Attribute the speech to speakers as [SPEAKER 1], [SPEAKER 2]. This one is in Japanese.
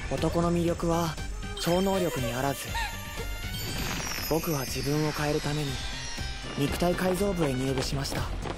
[SPEAKER 1] 男の魅力は超能力にあらず、僕は自分を変えるために肉体改造部へ入部しました。